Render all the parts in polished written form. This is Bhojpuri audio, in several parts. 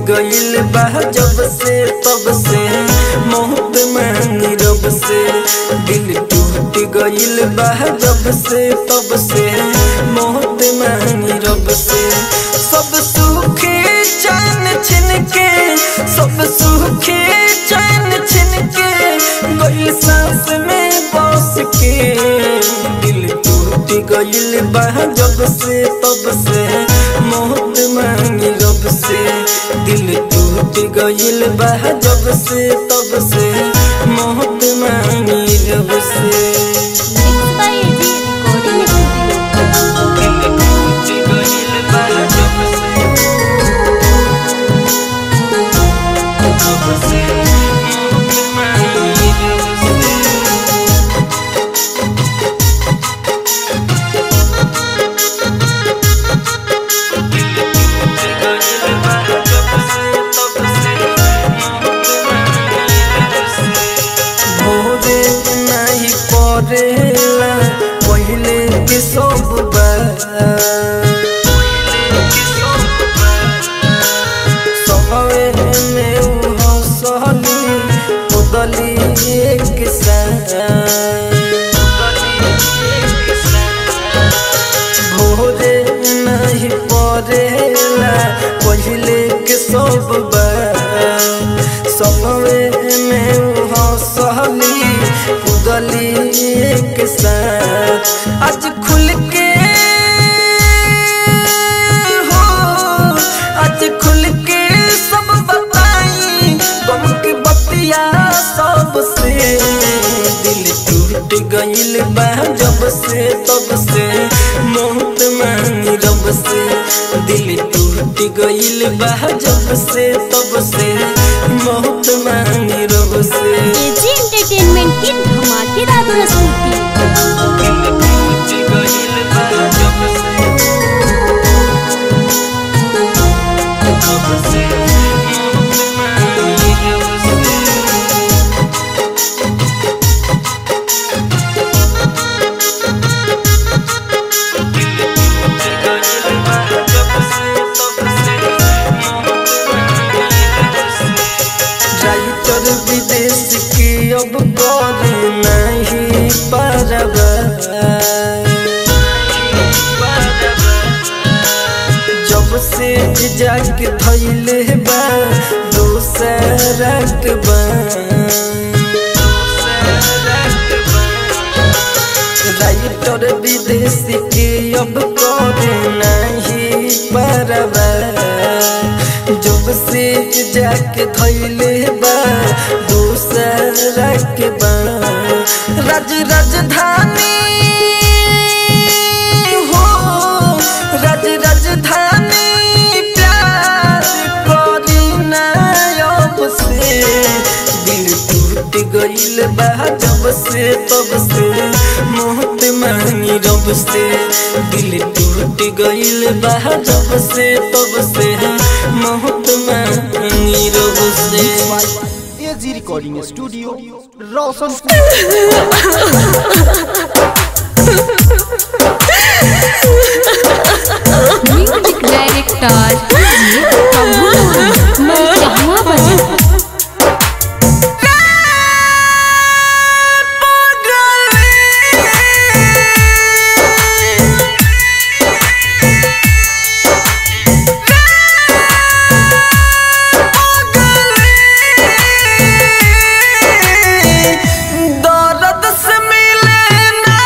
गइल बा जब से तब से मोहब्बत मांगी रब से। दिल टूट गइल बा जब से तब से मोहब्बत मांगी रब से। सब सुखे चैन छिन के, सब सुखे चैन छिन के गइल सांस में बस के। दिल टूट गइल बा जब से तब से मोहब्बत मांगी रब से। दिल टूट गइल बा जब से तब से मोहब्बत मांगी रब से। पहले के सब सवे में हंसली उदली एक भोरे नहीं पड़ेला पहले के सब सवे में हंसली उदली एक साथ। आज खुल के हो, आज खुल के सब बताई गम की बतिया सबसे। दिल टूट गइल बा जब से तब से मोहब्बत मांगी रब से। दिल टूट गइल बा जब से तब से मोहब्बत मांगी रब से। एजी एंटरटेनमेंट की धमाकेदार प्रस्तुति। विदेश की अब करे नहीं परवा। जब से जाके धैले बा दूसरा के बा। राइटर विदेश की अब करे नहीं परवा। जब से जाके धैले बा दूसरा के बा। राज राजधानी हो, राज राजधानी प्यार करी ना अब से। दिल टूट गइल बा जब से तब से मोहब्बत मांगी रब से। दिल टूट गइल बा जब से तब से मोहब्बत मांगी रब से। AG recording studio Roshan. Music director मनचाहा बजा। दर्द से मिले ना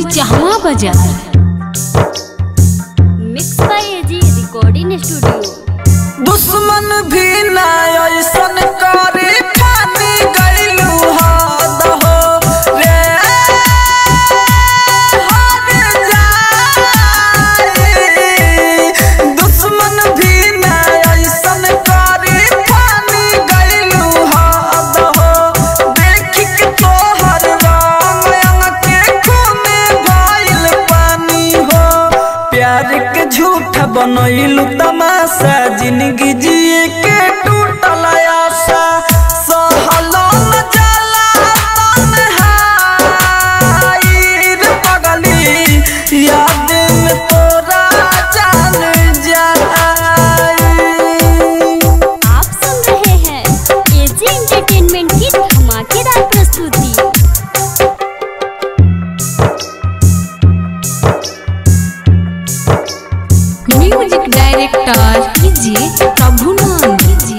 Marichahwa Bazar. Mix by AG recording studio. दुश्मन भी ना ऐसन करे ठानी गइलू हद हो रे हद जाए। दुश्मन भी ना ऐसन करे ठानी गइलू हद हो। देख के तोहर रंग के खूने भइल पानी हो। प्यार के झूठा बनइलू तमाशा, जिंदगी जिए के टूटल आशा। सहलो न जाला तन्हाई रे पगली, याद में तोरा जान जाई। आप सुन रहे हैं एजी एंटरटेनमेंट की धमाकेदार प्रस्तुति। म्यूजिक डायरेक्टर कीजिए Prabhunand,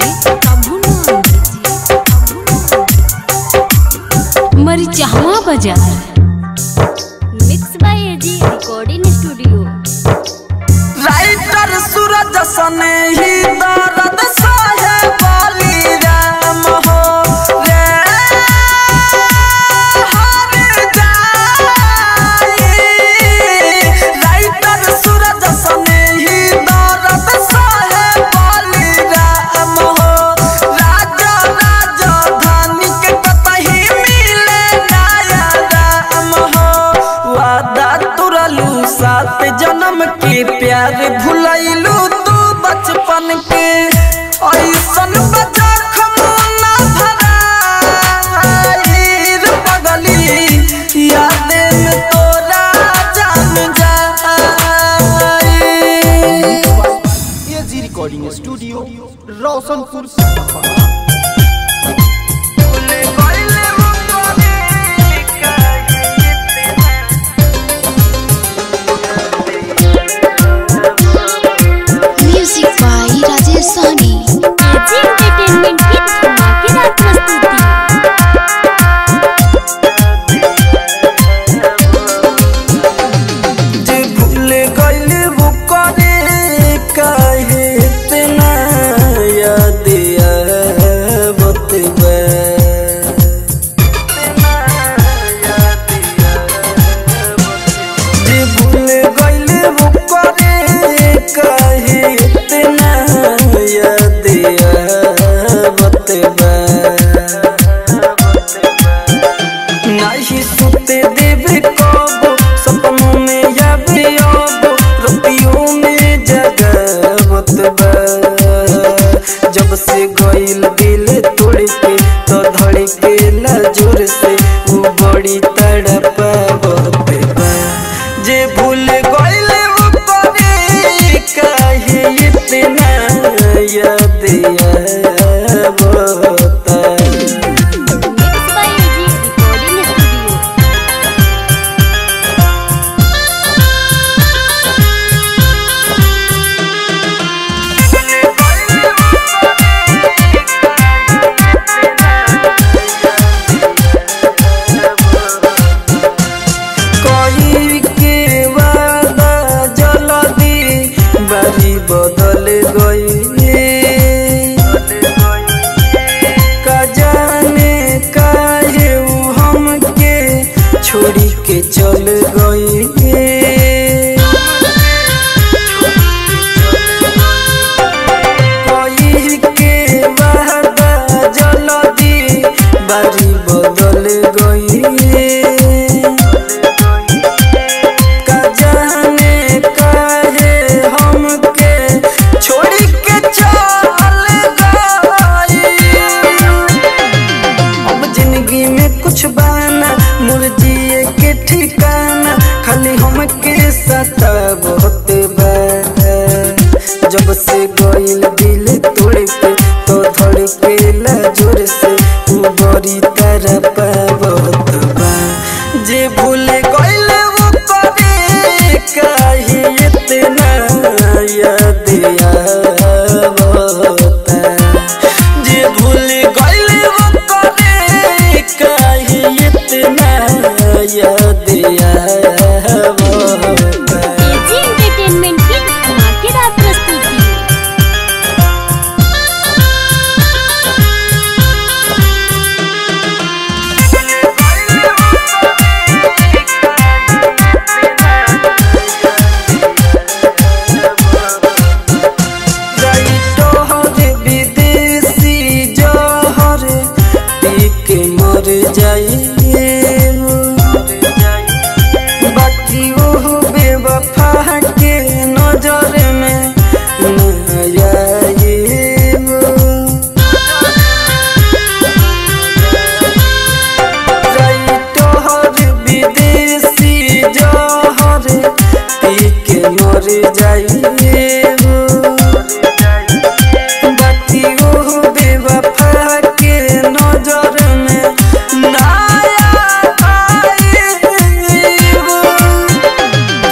Marichahwa Bazar. Mix by AG recording studio. Writer Suraj सने ही दर्द सहे बोली राम हो रे हर जाई। राइटर सूरज सने ही दर्द सहे बोली राम हो। राजा राजधानी के कतही मिले नया राम हो। वादा तुरलू सात जन्म के, प्यार भुलैलू तू बचपन के। ऐसन बजखम न भराई रे पगली, याद में तोरा जान जाई। AG recording studio Roshanpur. Music by Rajesh Sahni. AG entertainment की धमाकेदार प्रस्तुति। जे भूल गइल वो करे काहे इतना याद आवत बा। जे भूल गइल वो करे काहे इतना याद आवत बा। नाही सुते देवे कबो, सपनों में याद आबो, रोटियों में जगावत बा। जब से गइल दिल तोड़ के तो धड़केला जोर से, वो बड़ी तड़पावत बा। जे भूल गइल वो करे काहे इतना याद आवता। Mix by AG recording studio. कोई के वादा जल्दी बारी बदल गई। का जाने काहे ऊ हमके छोड़ी के चल गई। कोई के वादा जल्दी बारी बदल गई। का जाने काहे हमके छोड़ी के चल गई। अब जिंदगी में कुछ बाना, मुर्जिए के ठिकाना, खाली हमके सतावत बा। जब से गइल दिल तोड़ के तो धड़केला जोर से, वो बड़ी तड़पावत बा। जे भूल गइल वो करे काहे इतना याद आवता। जे भूल गइल वो करे काहे इतना याद आवता।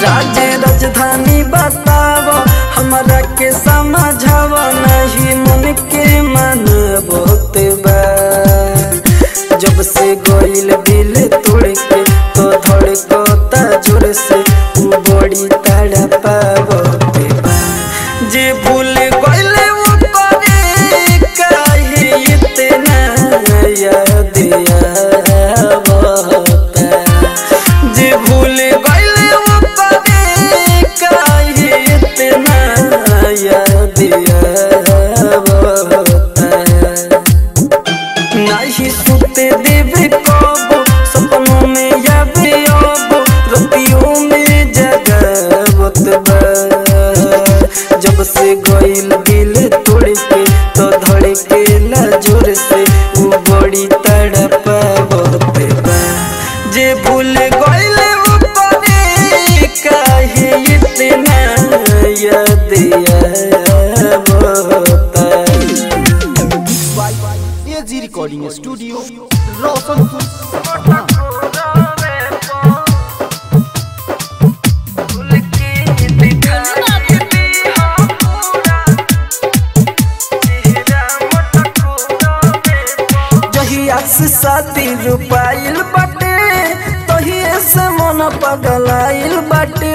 राज्य राजधानी बताव हमरा के समझाव नहीं मन के मन बहुत बा जब से गइल दिल तोड़ के तो धड़कता जोर से बड़ी तड़पावते बा जे भूल गइल वो करे काहे इतना याद आवता जे भूल गइल वो करे काहे इतना याद आवता नहीं सुते देवे कब सपनों में याद अब रतियों में जगावत बा जब से गइल दिल तोड़ के तो धड़केला जोर से वो बड़ी तड़पावत बा जे भूल गइल वो करे काहे इतना याद आवता एजी रिकॉर्डिंग स्टूडियो रोशनपुर सपहा। साथी रुपाइल बाटे तहिए से मन पगलाइल बाटे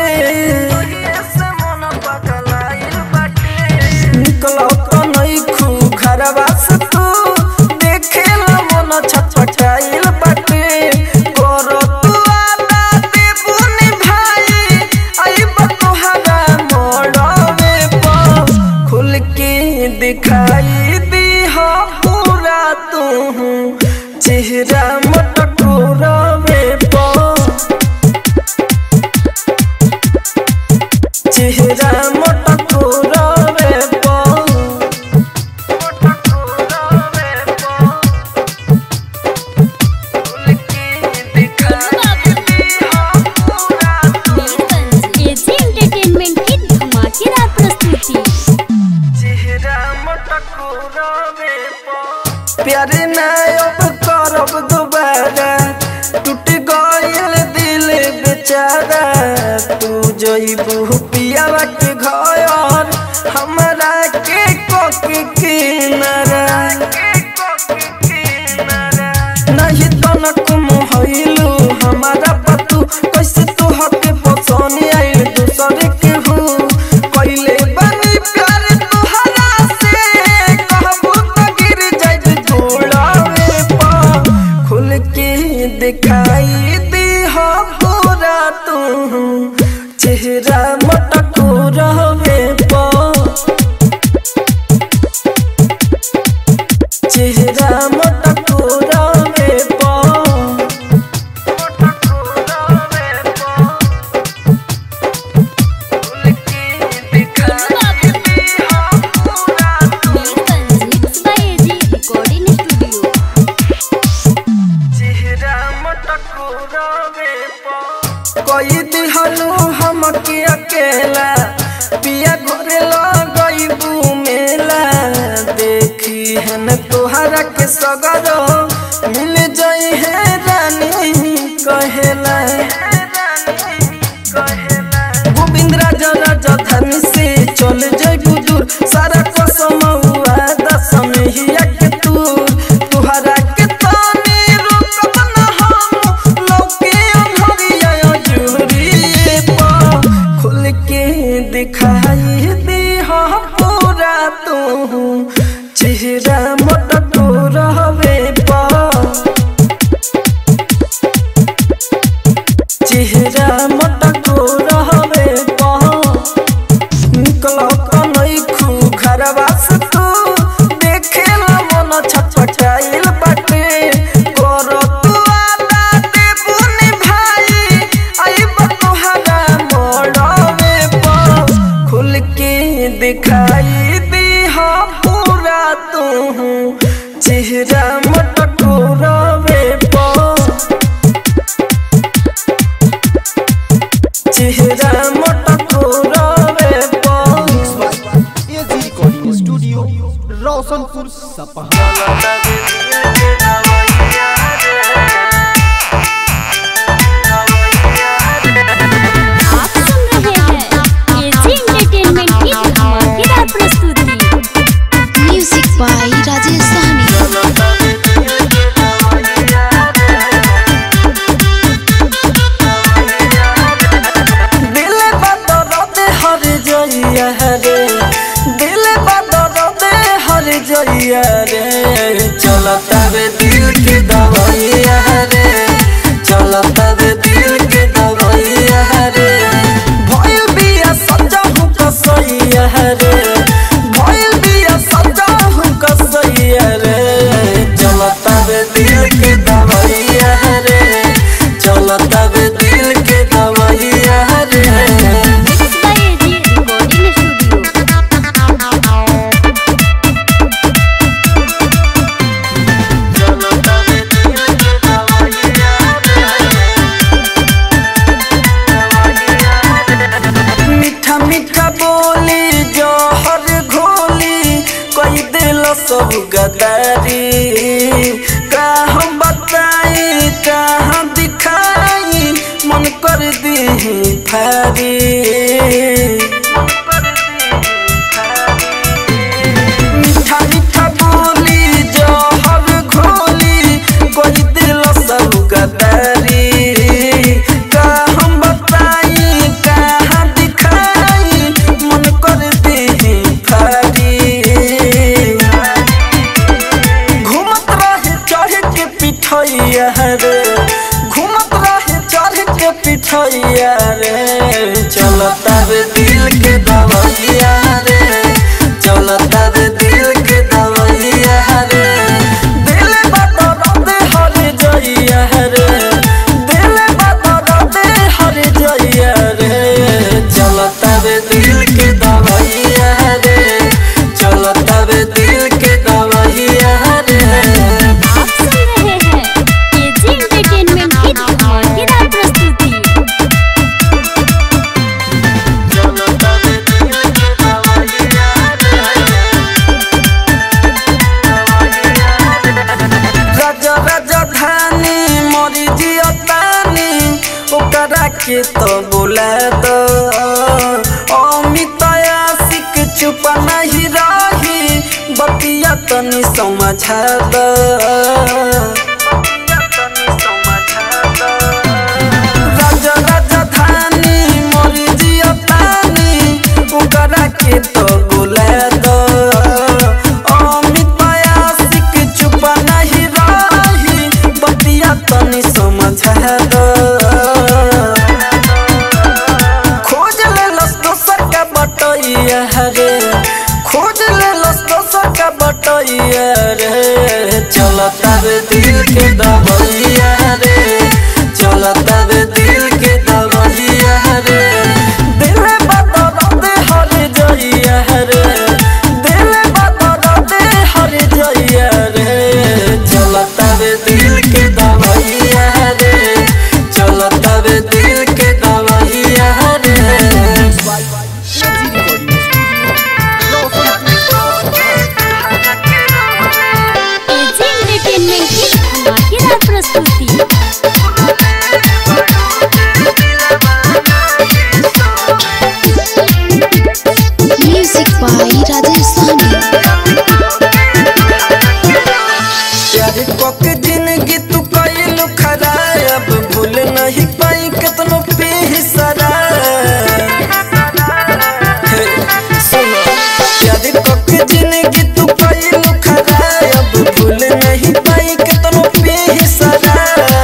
निकलो तो नहीं खू घरवा से तू देखे मन छटपटाइल बाटे करो तू आना देबुनी भाई आइब तोहरा मोड़वे पर खुल के दिखाई दी हो पूरा तू चेहरा मटकोरवे पर चेहरा मटकोरवे पर एजी एंटरटेनमेंट की धमाकेदार प्रस्तुति चेहरा मटकोरवे पर प्यारे ना करब दोबारा टूट गइल दिल बेचारा तू जइबू पियावा के घर हमरा के कोके किनारा नहीं तनक मोहइलू हमारा पतू कैसे तू हके पसंद आइल दूसरे के हूँ पहले बनी प्यार तुहरा से कहबू तो गिर जाए थोड़ावे पर खुल के दिखाई दी हो पूरा तू चेहरा मटकोरवे पर चेहरा मटकोरवे पर mix by AG recording studio कोई दिहलू हमके अकेला पिया घरे लगइबू मेला देखी है न तोहरा के सगरो मिल जाई है रानी कहेला गोविंद राजा राजधानी से चल जाइबू दूर सारा कसम हुआ दस में ही के तूर तुहरा के तानी रुकब न हम लौके अंधरिया जुरिए पर खुल के दिखाई दी हो पूरा तू चेहरा मटकोरवे पर चेहरा मटकोरवे पर निकलो तो नहीं खू घरवा से तू देखे मन छटपटाइल बाटे करो तू आना देबुनी भाई आइब तोहरा मोड़वे पर खुल के दिखाई दी हो पूरा तू चेहरा मटकोरवे पर चेहरा मटकोरवे पर एजी रिकॉर्डिंग स्टूडियो रोशनपुर सपहा। आप सुन सब गदारी का हम बताई कहाँ दिखाई मन कर दी फारी मीठा मीठा बोली जहर घोली कोई दिल सब गदारी का हम बताई कहाँ दिखाई मन कर दी फारी घूमत रहे चढ़ के पिठैया रे घूमत रहे चढ़ के पिठैया रे चलता रे दिल के दवैया रे चलता रे दिल के दवैया रे दिल बदल दे हर जइया रे दिल बदल दे हर जइया रे चलता रे दिल के दवैया रे चलता रे दिल के दवैया रे। आप सुन रहे हैं केजी एंटरटेनमेंट की धमाकेदार प्रस्तुति। राजा राजधानी मोरी जियतानी ओकरा के तो बोला दो अमित आशिक चुप नहीं रही बतिया तनी समझा दो राजा राजधानी मोरी जियतानी ओकरा के तो बोला दो अमित आशिक चुप नहीं रही बतिया तनी समझा दो खोज ले लस दोसर का बटैया रे खोज ले लस दोसर का बटैया रे चलता रे दिल के दवैया रे चलता रे दिल के दवैया रे दिल बदल दे हर जइया रे दिल बदल दे हर जइया रे चलता रे दिल के दवैया रे चलता रे दिल के दवैया रे। केजी एंटरटेनमेंट की धमाकेदार प्रस्तुति। Music by Rajesh Sahni. प्यार पक जिंदगी तू कइलु खराब भूल नहीं पाई कितनो बेसरा सुनो प्यार पक जिंदगी तू कइलु खराब भूल नहीं पाई कितनो बेसरा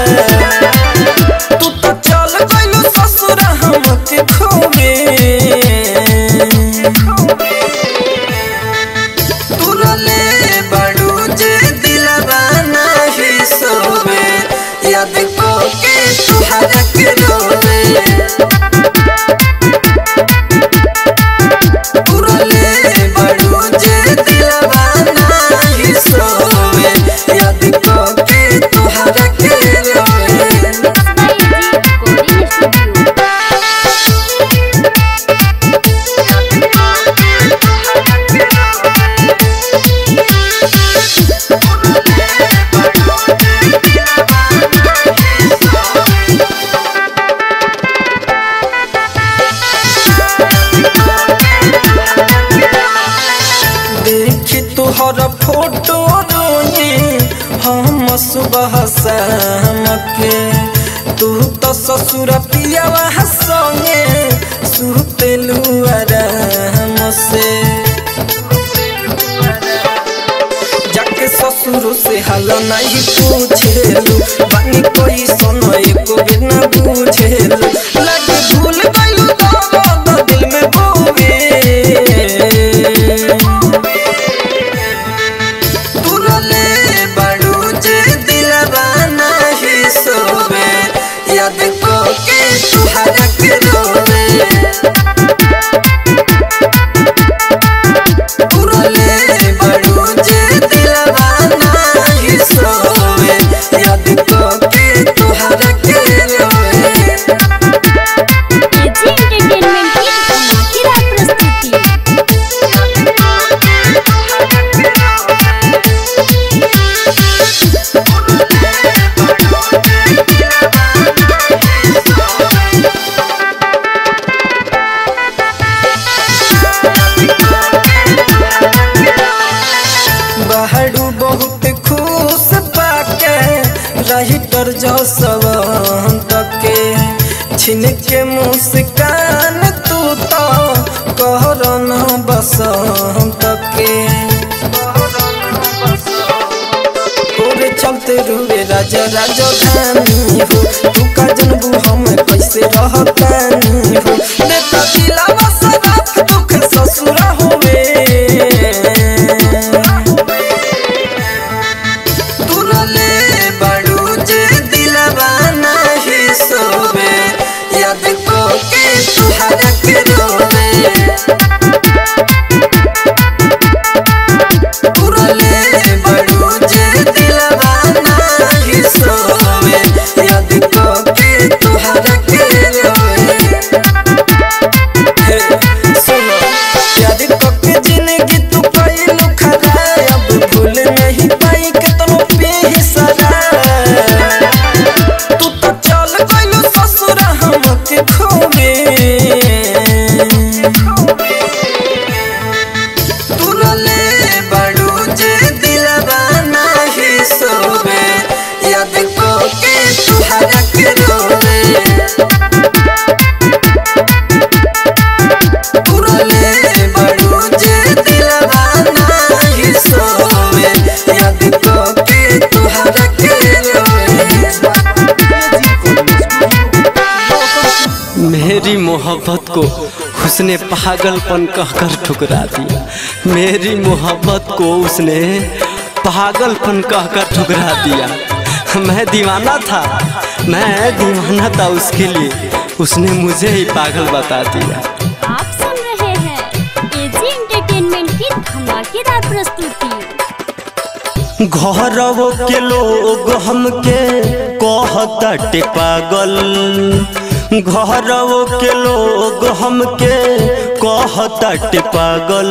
तू तो चल गइलु ससुर हमके खोगे तुरले बड़ू जे दिलवा नहीं सोवे याद को के तुहरा के रोवे तुरले बड़ू जे दिलवा नहीं सोवे याद को के तुहरा के रोवे देखी तुहर फोटो रोई हम सुबह शाम के तू तो ससुर पियावा संगे सुतेलु आराम से जाके ससुर से हाल नहीं पूछेलु बानी कोई सुनो एको बिन ना बुझेलु लगे भूल गइलु दर्द दिल में बोवे तुरले बड़ू जे दिलवा नहीं सोवे याद को के तुहरा के रोवे तुरले बड़ू जे दिलवा नहीं सोवे याद को के तुहरा के रोवे। के मुस्कान तू तो कहरन बसंत के तोरे चलते रुए राजा राजधानी हो तू का जनबू हम कैसे रहतानी हो देता दिलावा सराफ दुख ससुरा होवे तुरले बड़ू जे दिलवा नहीं सोवे याद को के तुहरा के रोवे तुरले बड़ू जे दिलवा नहीं सोवे याद को के तुहरा के रोवे सुनो याद को के जिंदगी तू कैलू खराब भूल नहीं पाई के तुम पे ही सदा तू तो चल गइलू ससुरा हमके खोवे तुरले बड़ू जे दिलवा नहीं सोवे याद को के तुहरा के रोवे तुरले बड़ू जे दिलवा नहीं सोवे याद को के तुहरा के रोवे मेरी मोहब्बत को उसने पागलपन कहकर ठुकरा दिया। मेरी मोहब्बत को उसने पागलपन कहकर ठुकरा दिया। मैं दीवाना था उसके लिए, उसने मुझे ही पागल बता दिया। आप सुन रहे हैं एजी एंटरटेनमेंट की धमाकेदार प्रस्तुति। घरवो के लोग हमके कहताटे पागल, घरवो के लोग हमके कहताटे पागल।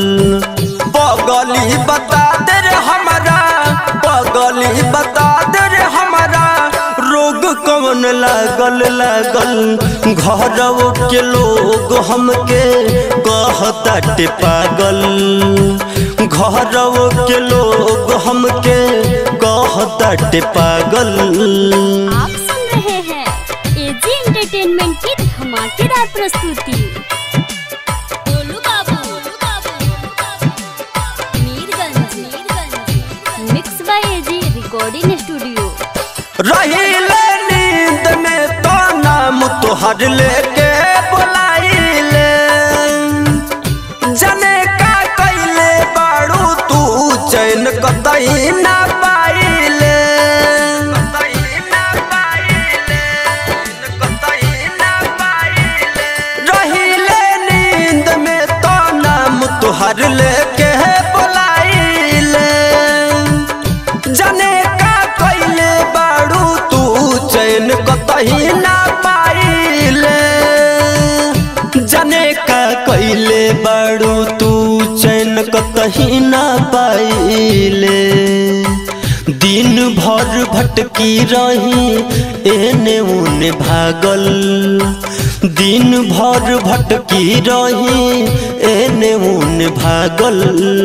पगली बता दे रे हमारा, पगली बता दे रे हमारा, रोग कौन लागल लागल। घरवो के लोग हमके कहताटे पागल, घरवो के लोग हमके कहताटे पागल। आप सुन रहे हैं एजी एंटरटेनमेंट की धमाकेदार प्रस्तुति। Golu Babu, Mirganj, mix by AG recording studio. रहिले नींद में तो नाम तोहर लेके बुलाइले, जने का कैले बाड़ू तू चैन कतई ना पाइले। रहिले नींद में तो नाम तोहर लेके बुलाइले, जने का कैले बाड़ू तू चैन कतई ना पाइले। जने का कैले बाड़ू तू चैन कतई ना पाइले। दिन भर भटकी रही एने उने भागल, दिन भर भटकी रही एने उने भागल।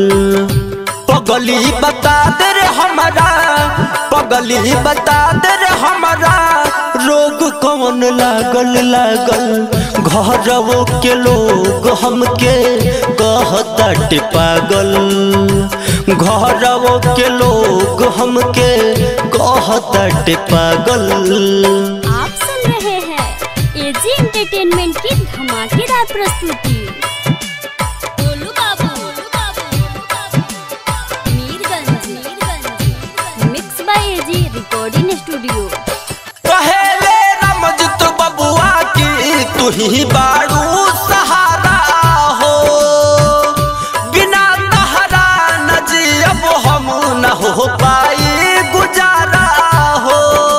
पगली बता दे रे हमारा, पगली बता दे रे हमारा, रोग कौन लागल लागल। घरवो के लोग हमके कहताटे पागल, घरवो के लोग हमके कहताटे पागल। आप सुन रहे हैं एजी एंटरटेनमेंट की धमाकेदार प्रस्तुति। Golu Babu, Mirganj, mix by AG recording studio. पहले रमजत बबुआ की तू ही बाड़ू सहारा हो, बिना तहरा न जियब हम न हो पाई गुजारा हो।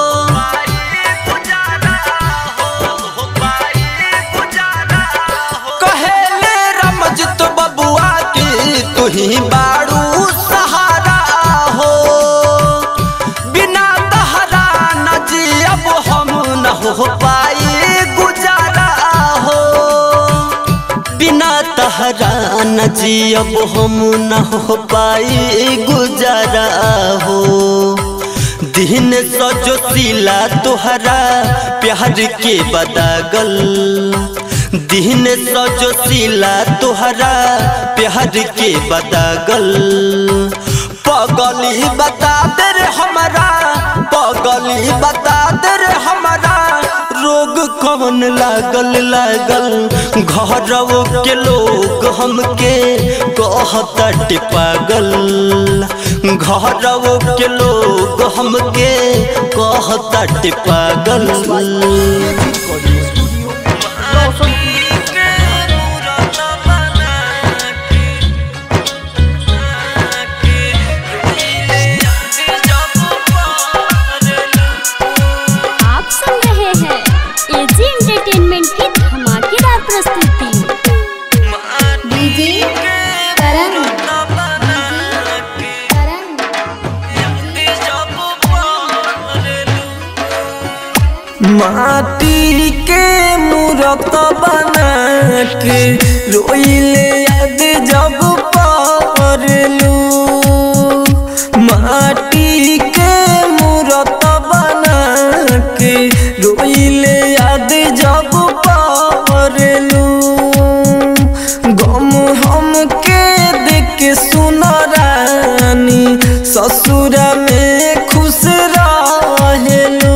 कहेले रमजत बबुआ की तू ही बाड़ू सहारा हो, बिना तहरा न जियब हम न हो पाई गुजारा हो। बिना तहरा न जियब हम न हो पाई गुजारा हो। दिन सजो सिला तोहरा प्यार के बदागल, दिन सजो सिला तोहरा प्यार के बदागल। पगली बता दे रे हमारा, पगली बता दे रे हमारा, रोग कौन लागल लागल। घरवो के लोग हमके कहत पागल, घरवो के लोग हमके कहत पागल। माटी के मूरत बना के रोइले याद जब परलू, माटी के मूरत बना के रोइले याद जब परलू। गम हम के देख सुन रानी ससुरा में खुश रहेलू।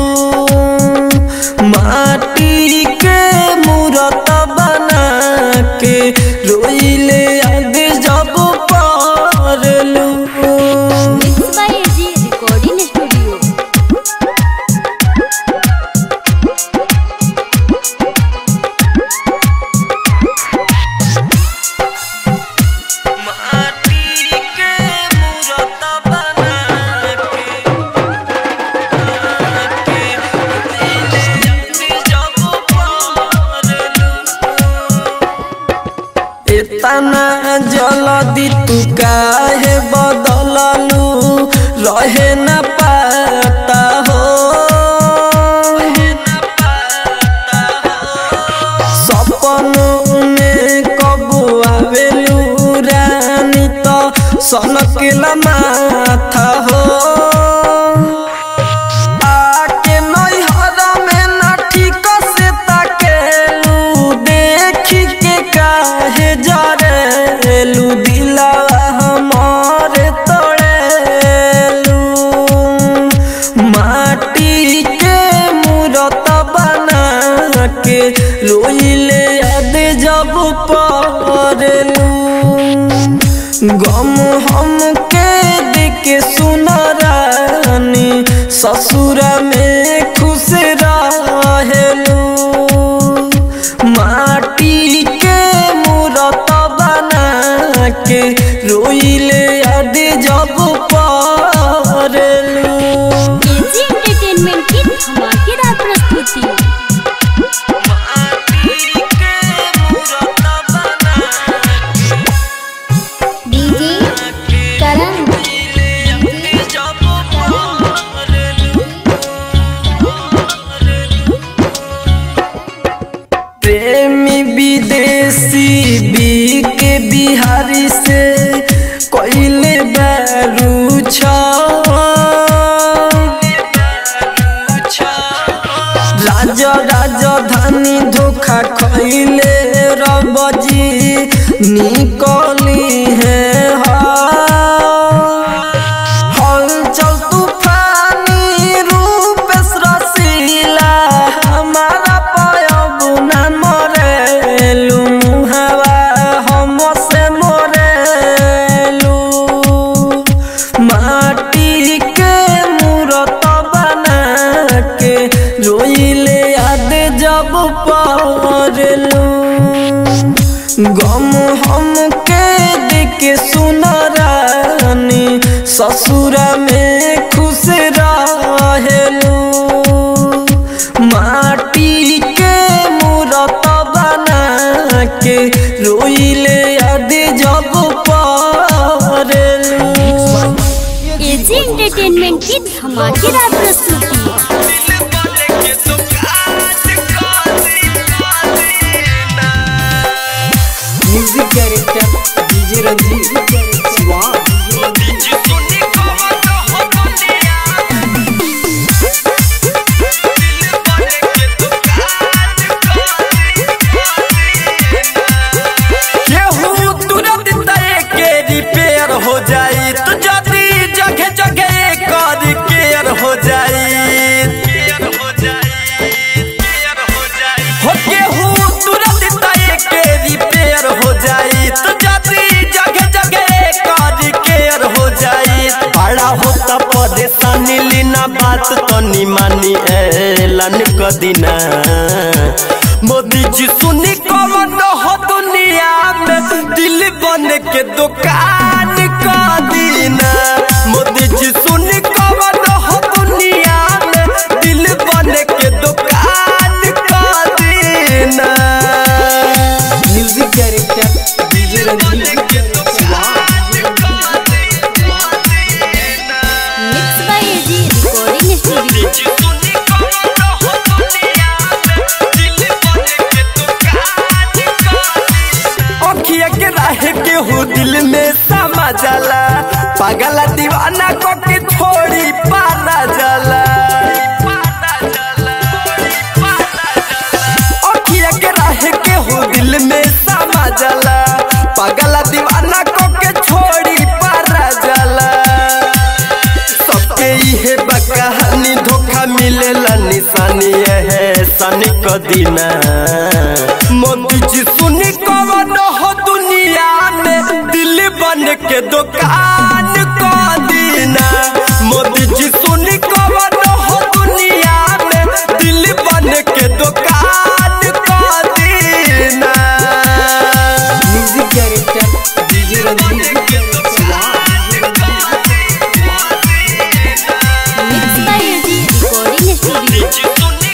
माटी के मूरत बना के रोइले याद जब परलू। Mix by AG recording studio. इतना जल्दी तू काहे बदललू, रहे न पाता हो। सपनों में कब आवेलू रानी तो सनकला माथा हो। आके नैहर में न ठीक से ताकेलू, देखी के काहे जरेलू, दिलवा हमारे तोड़ेलू। माटी के मूरत बना के रोइले याद जब परलू। गम हम के देख सुन रानी ससुरा में खुश रहेलू। माटी के मूरत बना के रोइले याद जब परलू। एजी एंटरटेनमेंट की धमाकेदार प्रस्तुति। डीजे करण प्रेमी विदेशी बी के बिहारी से कोइले बारू छा। राजा राजधानी धोखा खइले रबजी निकली है। हलचल तूफानी रूपेश रसीला हमारा पयबुना मरेलू, मुहावा हम से मरेलू। माटी के मूरत बना के रोइले याद जब परलू। गम हम के देख सुन रानी ससुरा में खुश रहेलू। माटी के मूरत बना के रोइले याद जब परलू। एजी एंटरटेनमेंट की धमाकेदार प्रस्तुति। म्यूजिक डायरेक्टर डीजे रंजीत स्वाद। कदीना। मोदी जी सुनी कौन हो दुनिया में दिल बन के दुकान कदीना। मोदी जी सुनी कौन हो दुनिया में दिल बन के दुकान कदीना। Music director DJ Ranjeet mix by AG recording studio. अखिया के राहे के हो दिल में समा जाला, पागल दीवाना को के छोड़ी पारा जाला। अखिया के राहे के हो दिल में समा जाला, पागल दीवाना को के छोड़ी पारा जाला। सबके इहे बकहानी धोखा मिलेला निशानी है सनी कदीना। मोदी जी सुनी कौन हो दुनिया में दिल बन के दुकान कदीना। मोदी जी सुनी कौन हो दुनिया में दिल बन के दुकान कदीना। Music director DJ Ranjeet mix by AG recording studio.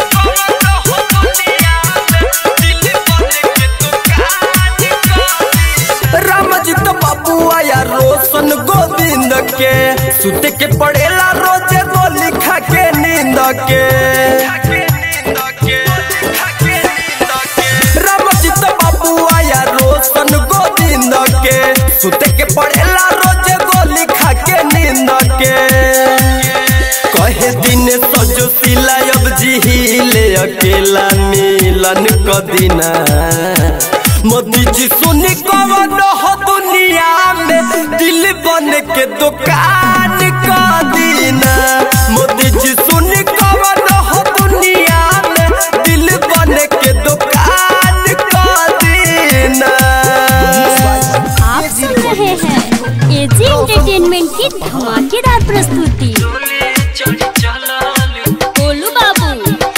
Ramjit Babu आया रोशन गोविंद के सुते के पड़ेला रोजे गोली खा के नींद के। रामजित बाबू आया रोशन गोविंद के सुते के पड़ेला रोजे गोली खा के नींद के। कहे दिन सजो सिला अब जिहिले अकेला मिलन कदीना। मोदी जी सुनी कौन हो दुनिया में दिल बन के दुकान कदीना। मोदी जी सुनी कौन हो दुनिया में दिल बन के दुकान कदीना। आप सुन रहे हैं एजी एंटरटेनमेंट की धमाकेदार प्रस्तुति। गोलू बाबू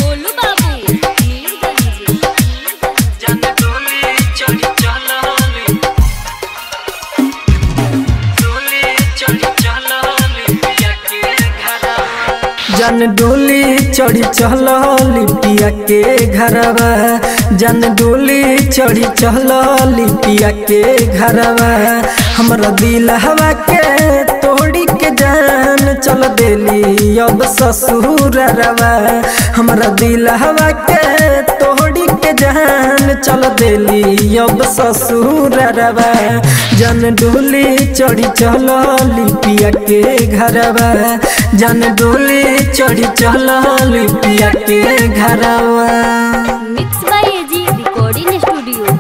जन डोली चढ़ी चल लिपिया के घरवा। जन डोली चढ़ी चल लिपिया के घरवा। हमरा दिल हवा के तोड़ी के जान चल देली अब ससुरवा। हमरा दिल हवा के तोड़ी के जान चल देली अब ससुरवा। जन डोली चढ़ी चल लिपिया के घरवा। जन डोली चढ़ी चल लिपिया के घरवा। Mix by AG recording studio.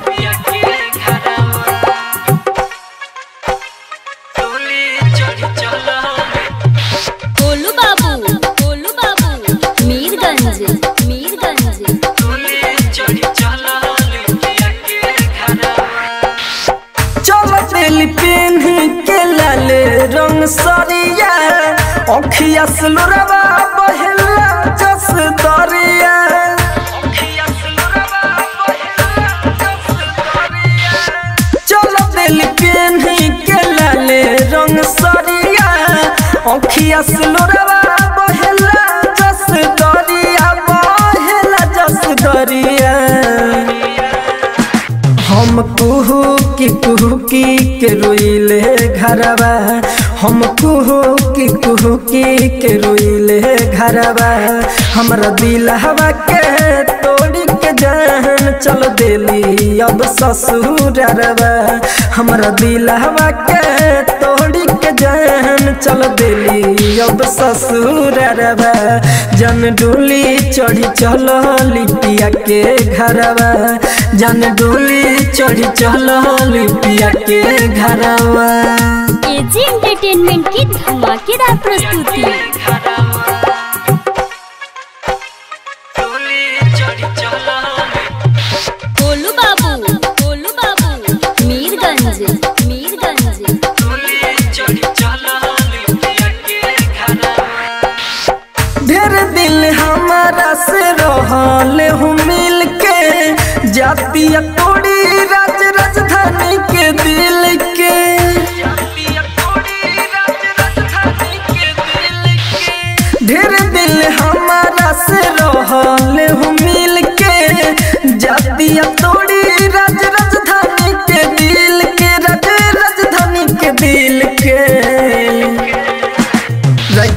Golu Babu Mirganj चल दिल पेन के लाल रंग सरिया। अखिया सुलरवा बहला जस दरिया। चल दिल पेन के लाल रंग सरिया। अखिया सुलरवा बहला जस दरिया। बहला जस दरिया। हम कुहू की के रोइले घरवा। हम कुहू की के रोइले घरवा। हमरा दिल हवा के तोड़ी के जान चल देली अब ससुरवा। हमरा दिल हवा के तोड़ी के जान चल देली अब ससुरवा। जन डोली चढ़ी चल लिपिया के घरवा। जन डोली चढ़ी चल लिपिया के घरवा। एजी एंटरटेनमेंट की धमाकेदार प्रस्तुति। गोलू बाबू मीरगंज ढेर दिल हमारा से रहा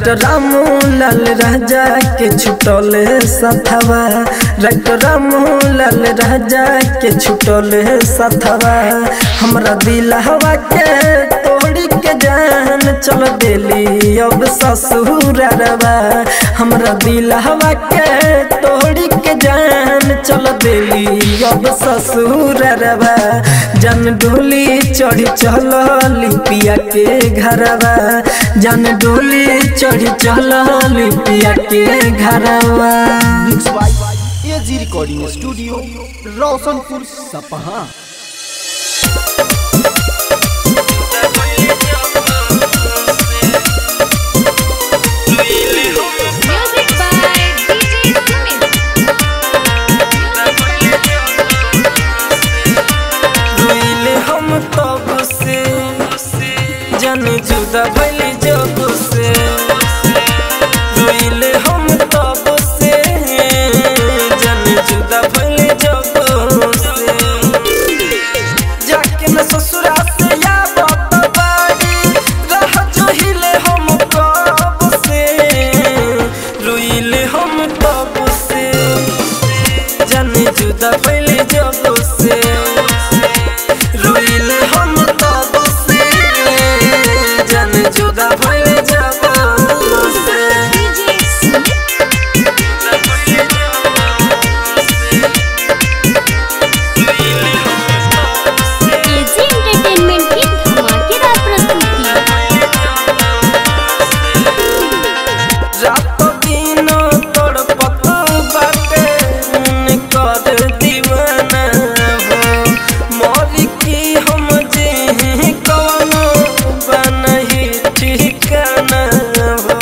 राइटर रामू लाल राजा के छुटल सथवा राइटर रामू लाल राजा के छुटल सथवा हमरा दिल हवा के तोड़ी के जान चल देली अब ससुरवा हमरा दिल हवा के तोड़ी के जान चल देली अब ससुरवा जान डोली चढ़ी चल लिपिया के घरवा जान डोली चढ़ी चल लिपिया के घरवा। Mix by AG recording studio Roshanpur Sapaha. जुदा भइली जब से रोइले हम तब से जन जुदा भइली जब से जाके न ससुरा से या बात बाड़ी रह जोहिले हम कब से रोइले हम तब से जन जुदा भइली जब से रोइले हम तब से जुदा भइले जब से। एजी एंटरटेनमेंट की धमाकेदार प्रस्तुति। रात दिन तड़पत बाटे कर दीवाना हो मौली की हम जे कवनो बनही ठिकाना हो।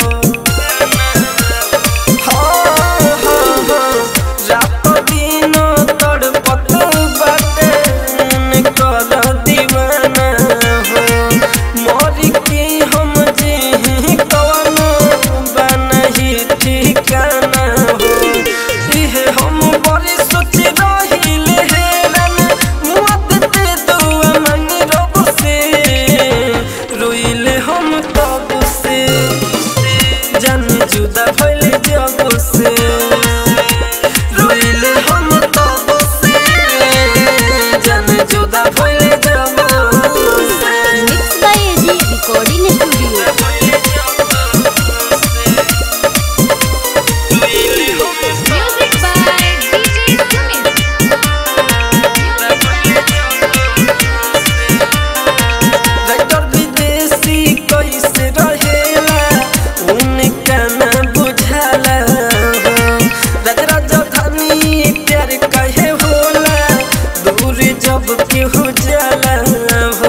रात दिन तड़पत बाटे कर दीवाना हो मौली की हम जे कवनो बनही ठिकाना हो। इहे हम बड़ी सोच रहिले हेरन मुआद ते दुआ मंगी रब से रोइले हम तब से जन जुदा भइले जब से रोइले हम तब से जन जुदा भइले जब से। Mix by AG recording studio. Music by DJ Sumit. Writer Videshi कैसे रहेला उनका न बुझाला हो राज राजधानी प्यार कहे होला दूर जब केहू जाला हो।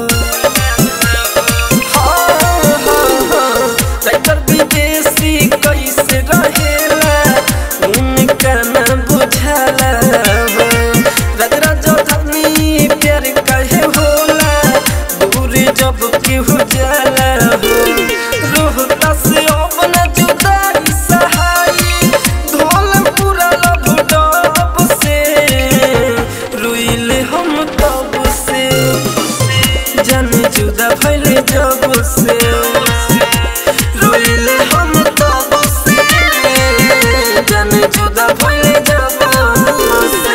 राइटर विदेशी कैसे रहेला उनका न बुझाला हो राज राजधानी प्यार कहे होला दूर जब केहू जाला हो। रोहता से अपन जुदाई सहाई धोल पूरा लब डब से रोइले हम तब से जन जुदा भइले जब से रोइले हम तब से जन जुदा भइले जब से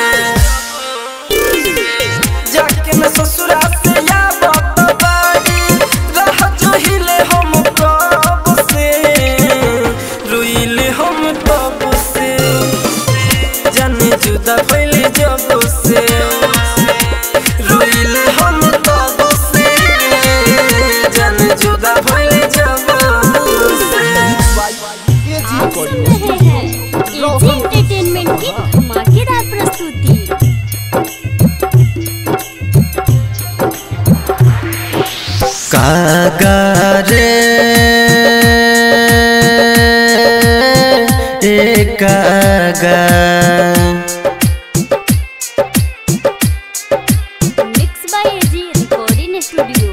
जाके न ससुरा से या बात बाड़ी रह जोहिले हम कब से रोइले हम तब से जन जुदा भइले जब से रोइले हम तब से जन जुदा भइले जब से। एजी आप सुन रिकॉर्डिंग रहे हैं एजी एंटरटेनमेंट की धमाकेदार प्रस्तुति। कागारे कागा mix by AG recording studio.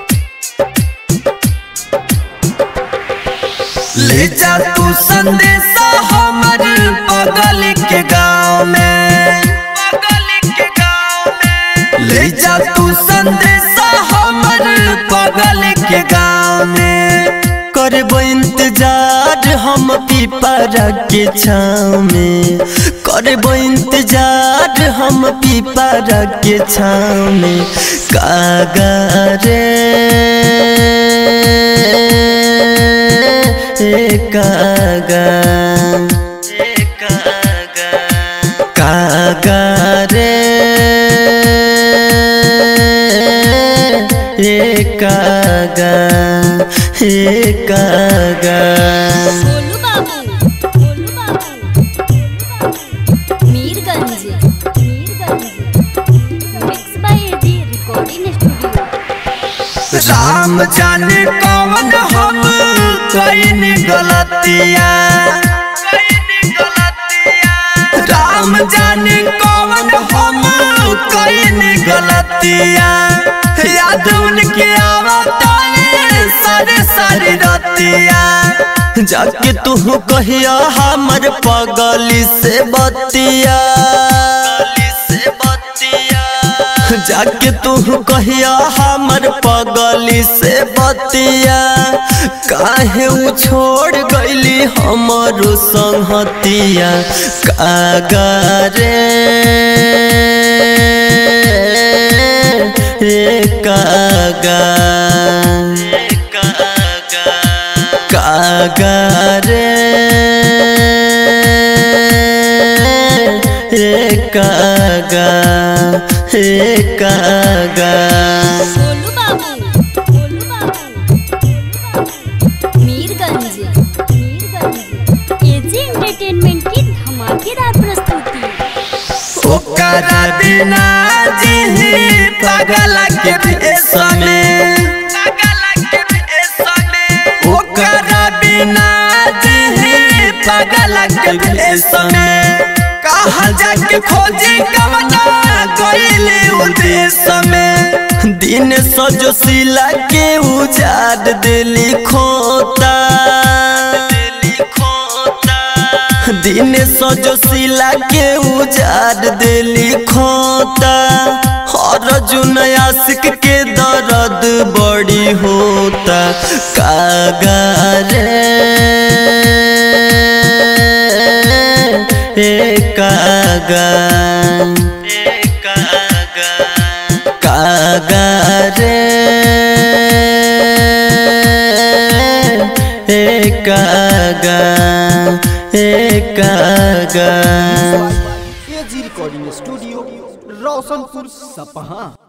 ले जा तू संदेशा हमर बगल के गाँव में ले जा तू संदेशा हमर बगल के गाँव में करबो इंतजार पीपरा के छाँव में, करबो इंतजार हम पीपरा के छाँव में। कागा रे कागा कागा रे कागा कागा। Golu Babu Mirganj mix by AG recording studio. Ram जाने कौन हम कईन गलतिया, राम जाने कौन हम कईन गलतिया, याद उनके आवता है सारे सारे रतिया। जाके तू कहिया हमर पगली से बतिया, जाके तू कहिया हमर पगली से बतिया। काहे उ छोड़ गईली हमरो संगतिया। कागा रे कागा कागा रे कागा कागा। गोलू बाबू मीरगंज एजी एंटरटेनमेंट की धमाकेदार प्रस्तुति। ओकरा बिना जी पागल के भेष में, ओकरा बिना जी पागल के भेष में। कहाँ जाके खोजी कवना गईले उदेश में। दिन सजो सिला के उजाड़ दिली खोता, दिन सजो सिला के उजाड़ दिली खोता। अर्जुन आशिक के दर्द बड़ी होता। कागा रे कागा कागा रे कागा कागा। एजी रिकॉर्डिंग स्टूडियो रोशनपुर सपहा।